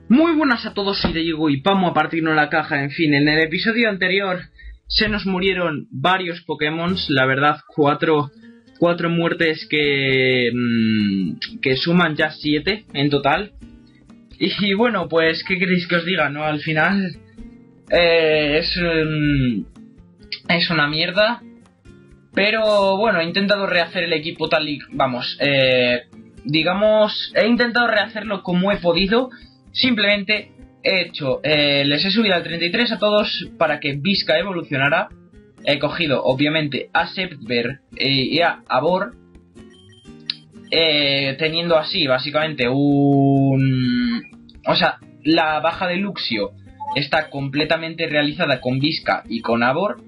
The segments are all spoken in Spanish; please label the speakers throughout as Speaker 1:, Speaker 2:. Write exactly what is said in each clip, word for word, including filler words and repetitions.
Speaker 1: Muy buenas a todos, soy Diego y vamos a partirnos la caja. En fin, en el episodio anterior se nos murieron varios Pokémon, la verdad, cuatro, cuatro muertes que, mmm, que suman ya siete en total. Y, y bueno, pues, ¿qué queréis que os diga, no? Al final eh, es, um, es una mierda. Pero bueno, he intentado rehacer el equipo tal y... Vamos, eh, digamos, he intentado rehacerlo como he podido. Simplemente he hecho, eh, les he subido al treinta y tres a todos para que Visca evolucionara. He cogido, obviamente, a Septver y a Abor, eh, teniendo así, básicamente, un... O sea, la baja de Luxio está completamente realizada con Visca y con Abor.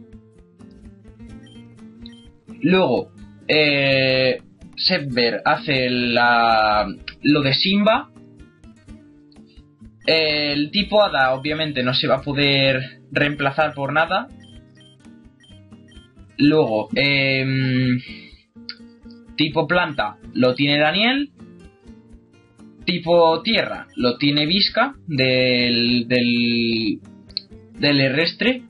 Speaker 1: Luego, eh, Septver hace la, lo de Simba. El tipo Hada obviamente no se va a poder reemplazar por nada. Luego, eh, tipo planta lo tiene Daniel. Tipo tierra lo tiene Visca del, del, del Errestre.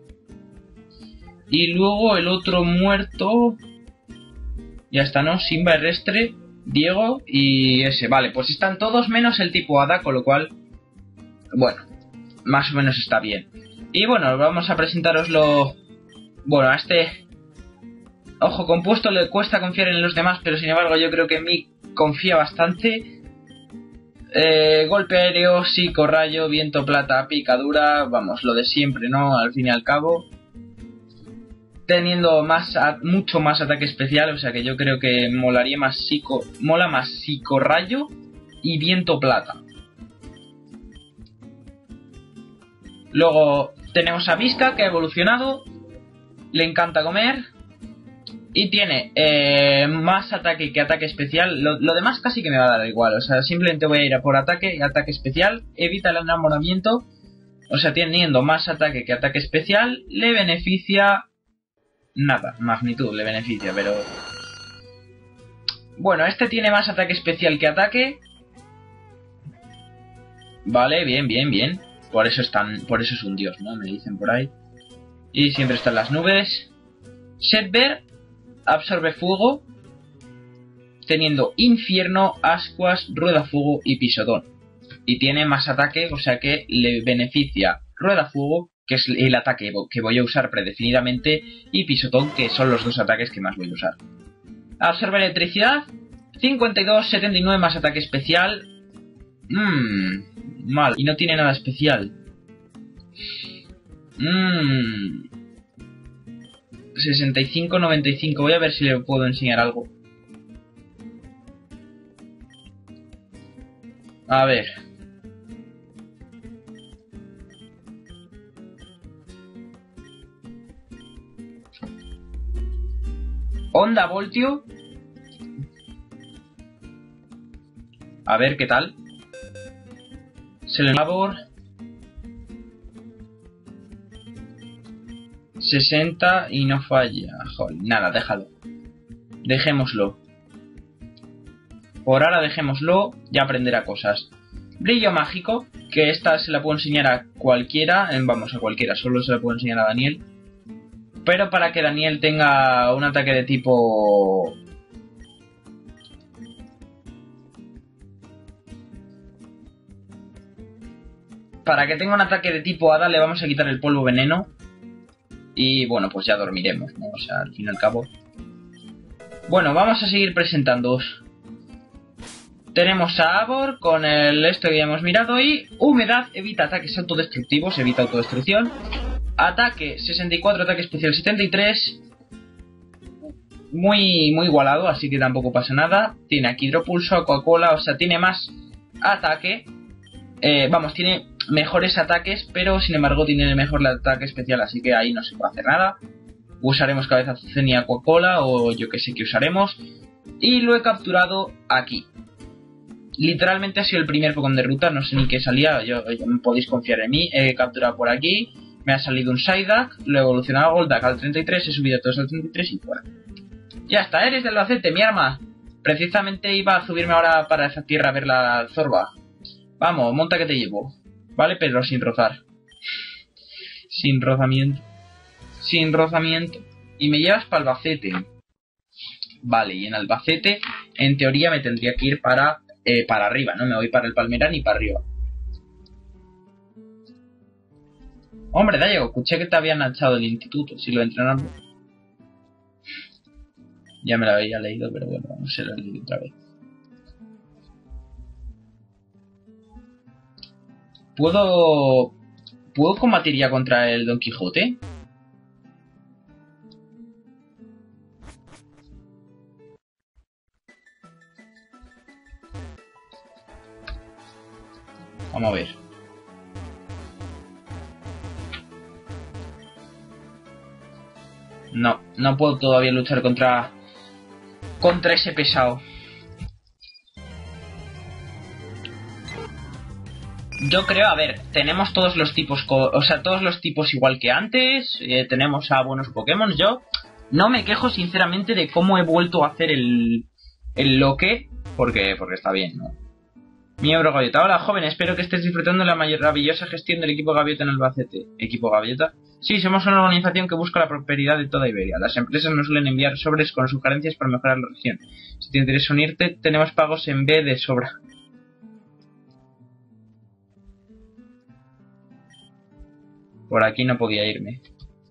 Speaker 1: Y luego el otro muerto, ya está, ¿no? Simba, Errestre, Diego y ese. Vale, pues están todos menos el tipo Hada, con lo cual... Bueno, más o menos está bien. Y bueno, vamos a presentaroslo. Bueno, a este ojo compuesto le cuesta confiar en los demás, pero sin embargo yo creo que en mí confía bastante. eh, Golpe aéreo, psico, rayo, viento, plata, picadura. Vamos, lo de siempre, ¿no? Al fin y al cabo, teniendo más a, mucho más ataque especial. O sea que yo creo que molaría más psico, mola más psico, rayo y viento, plata. Luego tenemos a Visca, que ha evolucionado, le encanta comer y tiene eh, más ataque que ataque especial. Lo, lo demás casi que me va a dar igual, o sea, simplemente voy a ir a por ataque y ataque especial. Evita el enamoramiento, o sea, teniendo más ataque que ataque especial, le beneficia nada, magnitud le beneficia, pero... Bueno, este tiene más ataque especial que ataque. Vale, bien, bien, bien. Por eso están, por eso es un dios, ¿no? Me dicen por ahí. Y siempre están las nubes. Septver absorbe fuego, teniendo infierno, ascuas, rueda fuego y pisotón. Y tiene más ataque, o sea que le beneficia rueda fuego, que es el ataque que voy a usar predefinidamente, y pisotón, que son los dos ataques que más voy a usar. Absorbe electricidad, cincuenta y dos, setenta y nueve más ataque especial. Mmm... Mal. Y no tiene nada especial. Mmm. sesenta y cinco, noventa y cinco. Voy a ver si le puedo enseñar algo. A ver. Onda voltio. A ver qué tal. Labor sesenta y no falla. Joder, nada, déjalo. Dejémoslo. Por ahora dejémoslo. Ya aprenderá cosas. Brillo mágico, que esta se la puedo enseñar a cualquiera. Vamos, a cualquiera, solo se la puedo enseñar a Daniel. Pero para que Daniel tenga un ataque de tipo... Para que tenga un ataque de tipo Hada le vamos a quitar el polvo veneno. Y bueno, pues ya dormiremos, ¿no? O sea, al fin y al cabo. Bueno, vamos a seguir presentándoos. Tenemos a Abor con el esto que ya hemos mirado. Y humedad, evita ataques autodestructivos, evita autodestrucción. Ataque sesenta y cuatro, ataque especial setenta y tres. Muy, muy igualado, así que tampoco pasa nada. Tiene aquí hidropulso, Coca-Cola, o sea, tiene más ataque. Eh, vamos, tiene mejores ataques, pero sin embargo tiene mejor el ataque especial, así que ahí no se puede hacer nada. Usaremos cabeza Zucenia, Coca-Cola o yo que sé que usaremos. Y lo he capturado aquí. Literalmente ha sido el primer Pokémon de ruta, no sé ni qué salía, yo, yo, podéis confiar en mí. He capturado por aquí, me ha salido un Psyduck, lo he evolucionado a Golduck al treinta y tres, he subido todos al treinta y tres y fuera. Ya está, eres del Albacete, mi arma. Precisamente iba a subirme ahora para esa tierra a ver la Zorba. Vamos, monta que te llevo. Vale, pero sin rozar. Sin rozamiento. Sin rozamiento. Y me llevas para Albacete. Vale, y en Albacete, en teoría me tendría que ir para, eh, para arriba. No me voy para el Palmeral ni para arriba. Hombre, Dayego, escuché que te habían echado del instituto. Si lo entrenando. Ya me lo había leído, pero bueno, vamos a leerlo otra vez. ¿Puedo... ¿Puedo combatir ya contra el Don Quijote? Vamos a ver. No, no puedo todavía luchar contra... Contra ese pesado. Yo creo, a ver, tenemos todos los tipos, o sea, todos los tipos igual que antes, eh, tenemos a buenos Pokémon. Yo no me quejo sinceramente de cómo he vuelto a hacer el, el loque, porque, porque está bien, ¿no? Miembro Gaviota, hola joven, espero que estés disfrutando de la maravillosa gestión del equipo Gaviota en Albacete. ¿Equipo Gaviota? Sí, somos una organización que busca la prosperidad de toda Iberia. Las empresas nos suelen enviar sobres con sugerencias para mejorar la región. Si te interesa unirte, tenemos pagos en B de sobra. Por aquí no podía irme.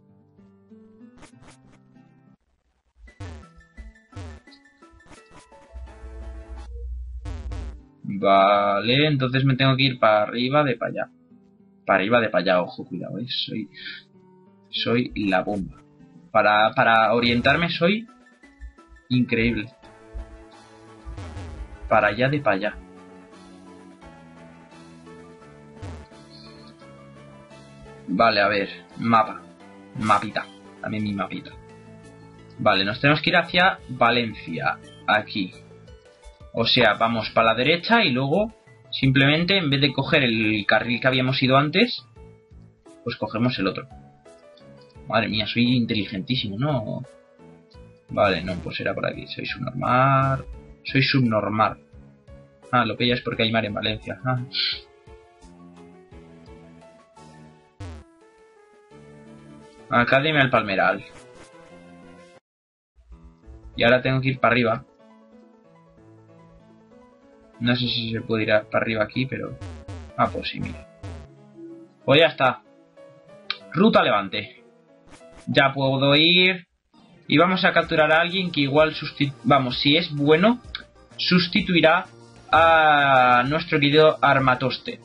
Speaker 1: Vale, entonces me tengo que ir para arriba de para allá. Para arriba de para allá, ojo, cuidado, ¿eh? Soy... Soy la bomba. Para, para orientarme soy... Increíble. Para allá de para allá. Vale, a ver, mapa, mapita, dame mi mapita. Vale, nos tenemos que ir hacia Valencia, aquí. O sea, vamos para la derecha y luego, simplemente, en vez de coger el carril que habíamos ido antes, pues cogemos el otro. Madre mía, soy inteligentísimo, ¿no? Vale, no, pues era por aquí, soy subnormal. Soy subnormal. Ah, lo pillas porque hay mar en Valencia. Ah. Academia del Palmeral. Y ahora tengo que ir para arriba. No sé si se puede ir para arriba aquí, pero... Ah, pues sí, mira. Pues ya está. Ruta Levante. Ya puedo ir. Y vamos a capturar a alguien que igual sustitu... Vamos, si es bueno, sustituirá a nuestro querido Armatoste.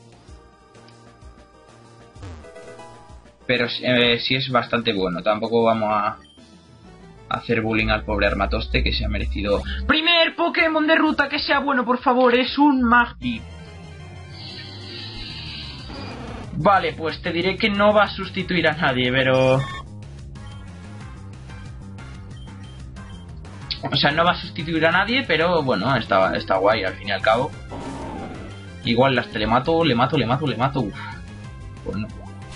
Speaker 1: Pero eh, sí es bastante bueno. Tampoco vamos a hacer bullying al pobre Armatoste, que se ha merecido... Primer Pokémon de ruta que sea bueno, por favor, es un Magby. Vale, pues te diré que no va a sustituir a nadie, pero... O sea, no va a sustituir a nadie, pero bueno, está, está guay al fin y al cabo. Igual las le mato, le mato, le mato, le mato. Uf. Bueno.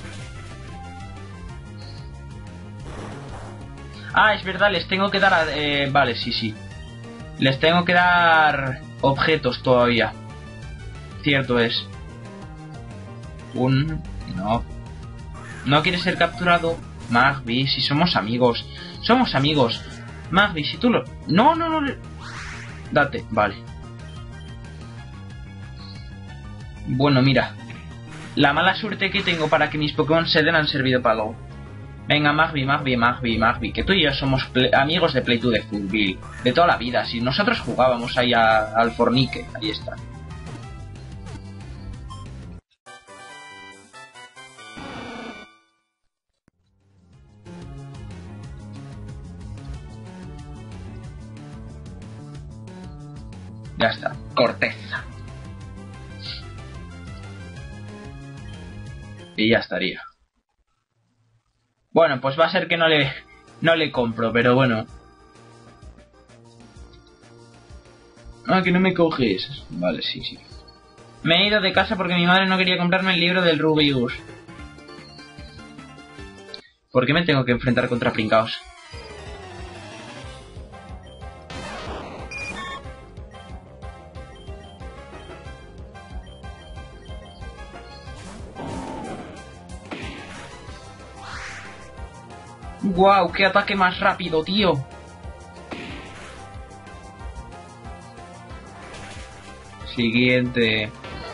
Speaker 1: Ah, es verdad, les tengo que dar... A, eh, vale, sí, sí. Les tengo que dar objetos todavía. Cierto es. Un... No. No quiere ser capturado. Magby, si somos amigos. Somos amigos. Magby, si tú lo... No, no, no. Date, vale. Bueno, mira. La mala suerte que tengo para que mis Pokémon se den han servido para algo. Venga, Magby, Magby, Magby, Magby, que tú y yo somos amigos de Play two de Fútbol, de toda la vida. Si nosotros jugábamos ahí a, al Fornique, ahí está. Ya está, corteza. Y ya estaría. Bueno, pues va a ser que no le no le compro, pero bueno. Ah, que no me coges. Vale, sí, sí. Me he ido de casa porque mi madre no quería comprarme el libro del Rubius. ¿Por qué me tengo que enfrentar contra pringaos? Guau, qué ataque más rápido, tío. Siguiente.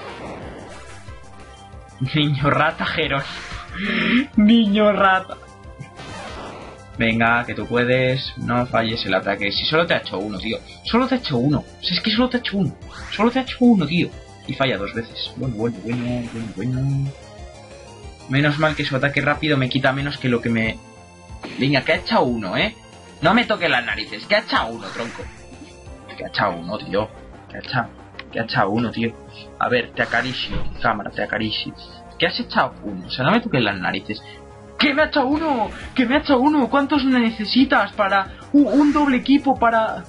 Speaker 1: Niño rata, Geron. Niño rata. Venga, que tú puedes. No falles el ataque. Si solo te ha hecho uno, tío. Solo te ha hecho uno. Si es que solo te ha hecho uno. Solo te ha hecho uno, tío. Y falla dos veces. Bueno, bueno, bueno, bueno, bueno. Menos mal que su ataque rápido me quita menos que lo que me... Venga, que ha echado uno, ¿eh? No me toques las narices. Que ha echado uno, tronco. Que ha echado uno, tío. Que ha echado... Que ha echado uno, tío. A ver, te acaricio. Cámara, te acaricio. ¿Qué has echado uno? O sea, no me toques las narices. ¡Que me ha echado uno! ¡Que me ha echado uno! ¿Cuántos necesitas para uh, un doble equipo para...?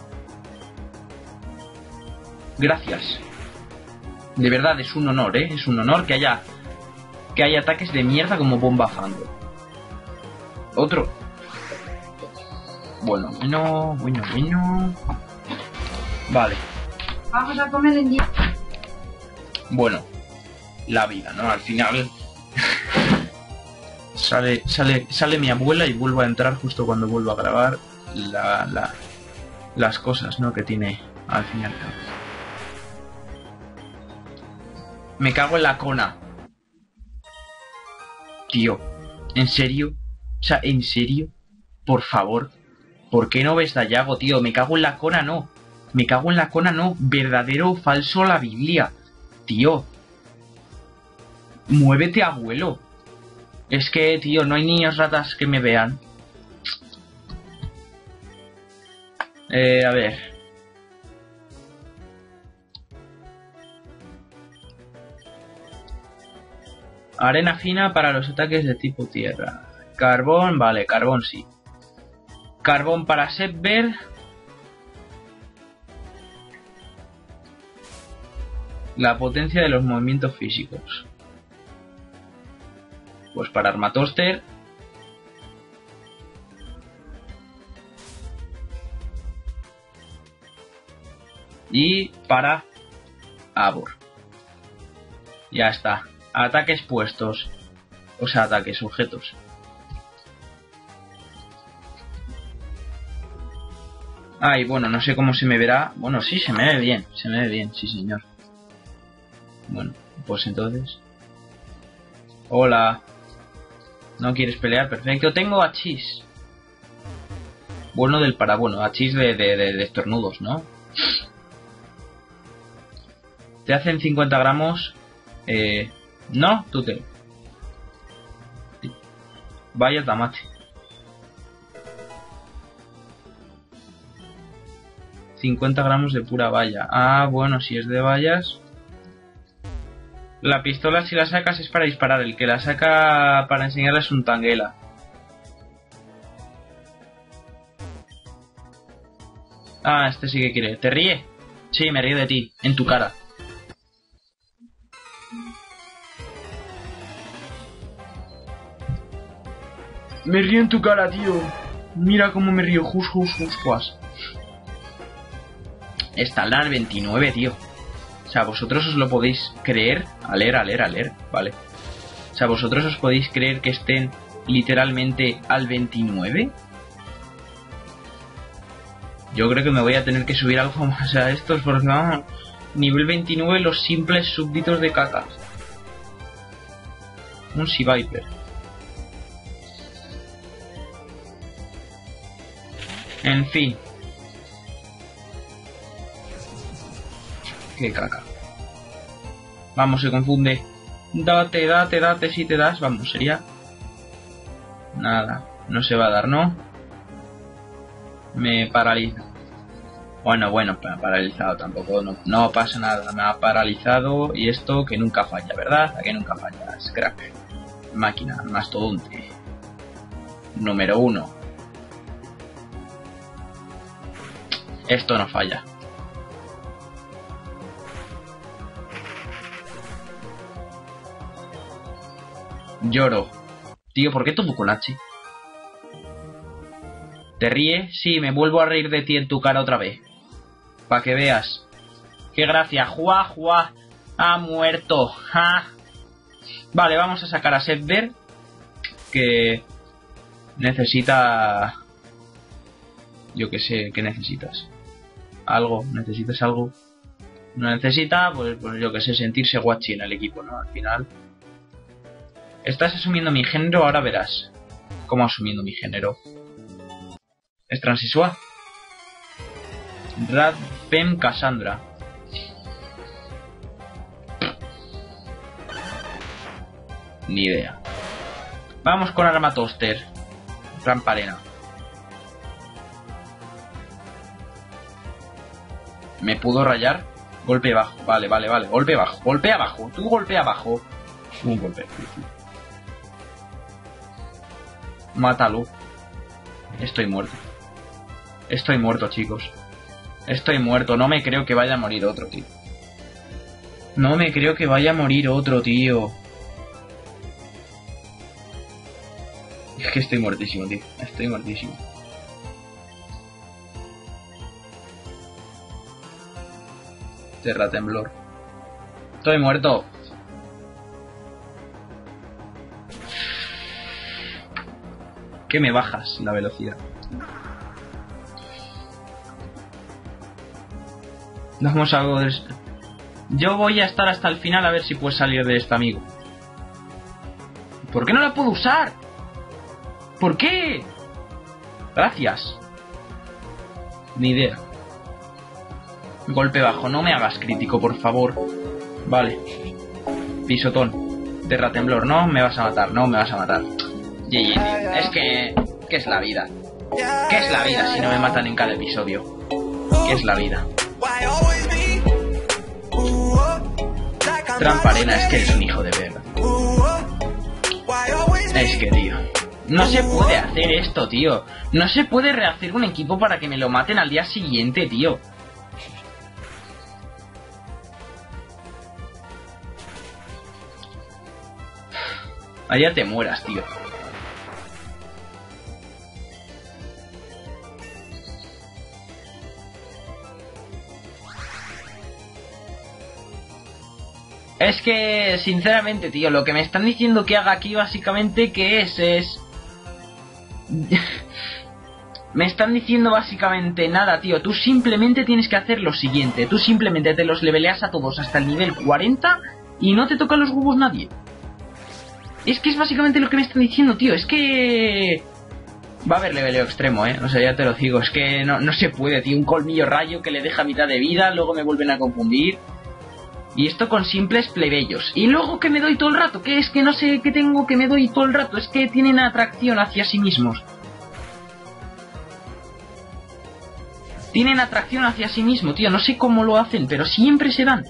Speaker 1: Gracias. De verdad, es un honor, ¿eh? Es un honor que haya... Que haya ataques de mierda como Bomba Fando. Otro. Bueno, bueno, bueno, bueno... Vale.
Speaker 2: Vamos a comer en día.
Speaker 1: Bueno, la vida, ¿no? Al final sale, sale, sale mi abuela y vuelvo a entrar justo cuando vuelvo a grabar la, la, las cosas, ¿no? Que tiene al final. Me cago en la cona. Tío, ¿en serio? O sea, ¿en serio? Por favor. ¿Por qué no ves Dayago, tío? Me cago en la cona, no. Me cago en la cona, no. Verdadero o falso la Biblia. Tío. Muévete, abuelo. Es que, tío, no hay niños ratas que me vean. Eh, a ver. Arena fina para los ataques de tipo tierra. Carbón, vale, carbón sí. Carbón para Setber. La potencia de los movimientos físicos. Pues para Armatoster. Y para Abor. Ya está. Ataques puestos. O sea, ataques, objetos. Ay, bueno, no sé cómo se me verá. Bueno, sí, se me ve bien. Se me ve bien, sí señor. Bueno, pues entonces... Hola. ¿No quieres pelear? Perfecto. Tengo a Chis. Bueno del para... Bueno, a Chis de, de, de, de estornudos, ¿no? Te hacen cincuenta gramos. Eh... No, tú te... Vaya tamate. cincuenta gramos de pura valla. Ah, bueno, si es de vallas... La pistola, si la sacas, es para disparar. El que la saca para enseñarle es un tanguela. Ah, este sí que quiere. ¿Te ríe? Sí, me río de ti. En tu cara. Me río en tu cara, tío. Mira cómo me río. Jus, jus, jus, juas. Está la veintinueve, tío. O sea, vosotros os lo podéis creer. A leer, a leer, a leer. Vale. O sea, vosotros os podéis creer que estén literalmente al veintinueve. Yo creo que me voy a tener que subir algo más a estos porque vamos. Nivel veintinueve, los simples súbditos de cacas. Un Sea Viper. En fin. Qué caca. Vamos, se confunde. Date, date, date, si te das. Vamos, sería... Nada, no se va a dar, ¿no? Me paraliza. Bueno, bueno, paralizado tampoco. No, no pasa nada, me ha paralizado. Y esto que nunca falla, ¿verdad? Que nunca falla. Es crack. Máquina, mastodonte. Número uno. Esto no falla. Lloro. Tío, ¿por qué todo con H? ¿Te ríe? Sí, me vuelvo a reír de ti en tu cara otra vez. Pa' que veas. ¡Qué gracia! ¡Juá, juá! ¡Ha muerto! ¡Ja! Vale, vamos a sacar a Setber. Que... necesita... Yo que sé, ¿qué necesitas? Algo, necesitas algo. No necesita, pues, pues yo que sé, sentirse guachi en el equipo, ¿no? Al final. Estás asumiendo mi género, ahora verás. ¿Cómo asumiendo mi género? Es transexual. Radfem Cassandra. Ni idea. Vamos con Arma Toaster. Tramparena. ¿Me pudo rayar? Golpe bajo. Vale, vale, vale. Golpe bajo. Golpe abajo. Tú golpe abajo. Un golpe. Mátalo. Estoy muerto. Estoy muerto, chicos. Estoy muerto. No me creo que vaya a morir otro, tío. No me creo que vaya a morir otro, tío. Es que estoy muertísimo, tío. Estoy muertísimo. Terra temblor. Estoy muerto. ¿Qué me bajas la velocidad? Damos algo de esto. Yo voy a estar hasta el final a ver si puedes salir de este amigo. ¿Por qué no la puedo usar? ¿Por qué? Gracias. Ni idea. Golpe bajo, no me hagas crítico, por favor. Vale. Pisotón. Terra temblor, no me vas a matar, no me vas a matar. G G, tío. Es que... ¿Qué es la vida? ¿Qué es la vida si no me matan en cada episodio? ¿Qué es la vida? Tramparena, es que eres un hijo de verga. Es que, tío, no se puede hacer esto, tío. No se puede rehacer un equipo para que me lo maten al día siguiente, tío. Allá te mueras, tío. Es que, sinceramente, tío, lo que me están diciendo que haga aquí, básicamente, ¿qué es? Es... me están diciendo, básicamente, nada, tío. Tú simplemente tienes que hacer lo siguiente. Tú simplemente te los leveleas a todos hasta el nivel cuarenta y no te toca los huevos nadie. Es que es básicamente lo que me están diciendo, tío. Es que... va a haber leveleo extremo, ¿eh? O sea, ya te lo digo. Es que no, no se puede, tío. Un colmillo rayo que le deja mitad de vida, luego me vuelven a confundir... Y esto con simples plebeyos. Y luego que me doy todo el rato. Que es que no sé qué tengo que me doy todo el rato. Es que tienen atracción hacia sí mismos. Tienen atracción hacia sí mismos, tío. No sé cómo lo hacen, pero siempre se dan.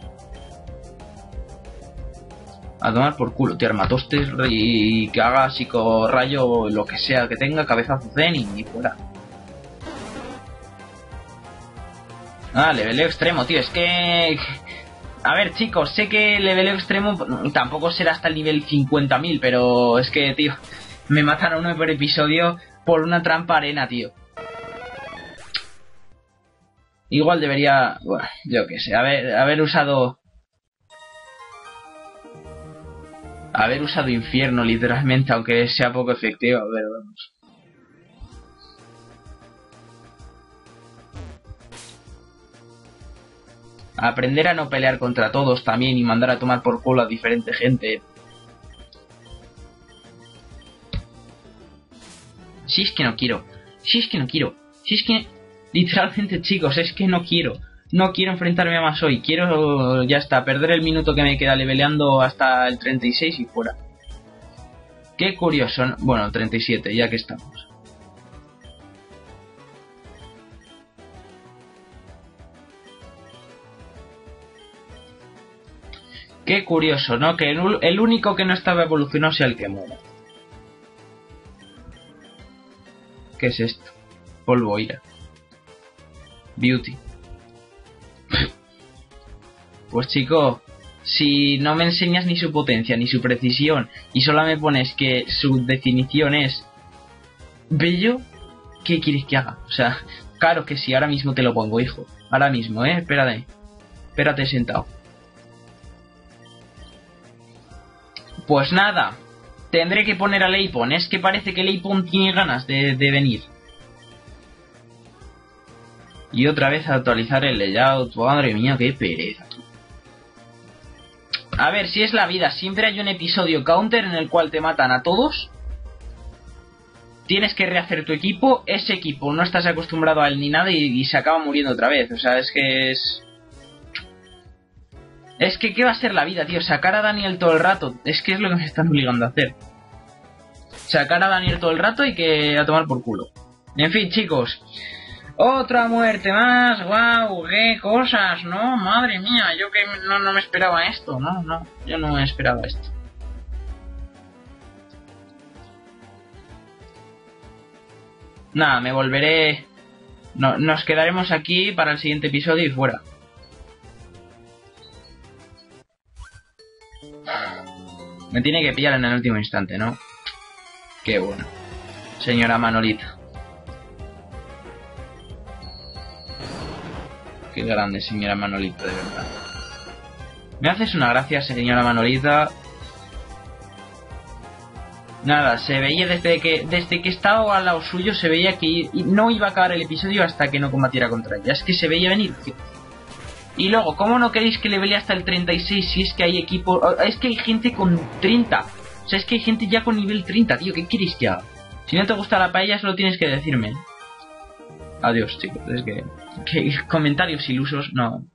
Speaker 1: A tomar por culo, tío. Armatostes y que haga psicorrayo, lo que sea que tenga, cabezazo zen y, y fuera. Ah, leveleo extremo, tío. Es que... A ver, chicos, sé que el leveleo extremo tampoco será hasta el nivel cincuenta mil, pero es que, tío, me matan a uno por episodio por una trampa arena, tío. Igual debería, bueno, yo qué sé, haber, haber usado... Haber usado infierno, literalmente, aunque sea poco efectivo, pero vamos. Aprender a no pelear contra todos también y mandar a tomar por culo a diferente gente. Si es que no quiero. Si es que no quiero. Si es que... Literalmente, chicos, es que no quiero. No quiero enfrentarme a más hoy. Quiero, ya está, perder el minuto que me queda leveleando hasta el treinta y seis y fuera. Qué curioso, ¿no? Bueno, treinta y siete, ya que estamos. Qué curioso, ¿no? Que el, el único que no estaba evolucionado sea el que muera. ¿Qué es esto? Polvo ira. Beauty. Pues chico, si no me enseñas ni su potencia ni su precisión y solo me pones que su definición es bello, ¿qué quieres que haga? O sea, claro que sí, ahora mismo te lo pongo, hijo. Ahora mismo, ¿eh? Espérate. Espérate sentado. Pues nada, Tendré que poner a Leipon. Es que parece que Leipon tiene ganas de, de venir. Y otra vez actualizar el layout. Madre mía, qué pereza. A ver, si es la vida. Siempre hay un episodio counter en el cual te matan a todos. Tienes que rehacer tu equipo. Ese equipo no estás acostumbrado a él ni nada y, y se acaba muriendo otra vez. O sea, es que es... Es que, ¿qué va a ser la vida, tío? Sacar a Daniel todo el rato. Es que es lo que me están obligando a hacer. Sacar a Daniel todo el rato y que a tomar por culo. En fin, chicos. Otra muerte más. Guau, qué cosas, ¿no? Madre mía, yo que no, no me esperaba esto. No, no, yo no me esperaba esto. Nada, me volveré... No, nos quedaremos aquí para el siguiente episodio y fuera. Me tiene que pillar en el último instante, ¿no? Qué bueno. Señora Manolita. Qué grande, señora Manolita, de verdad. Me haces una gracia, señora Manolita. Nada, se veía desde que desde que estaba al lado suyo, se veía que no iba a acabar el episodio hasta que no combatiera contra ella. Es que se veía venir. Y luego, ¿cómo no queréis que le pelee hasta el treinta y seis si es que hay equipo? Es que hay gente con treinta. O sea, es que hay gente ya con nivel treinta, tío. ¿Qué queréis que haga? Si no te gusta la paella, solo tienes que decirme. Adiós, chicos. Es que, que comentarios ilusos, no.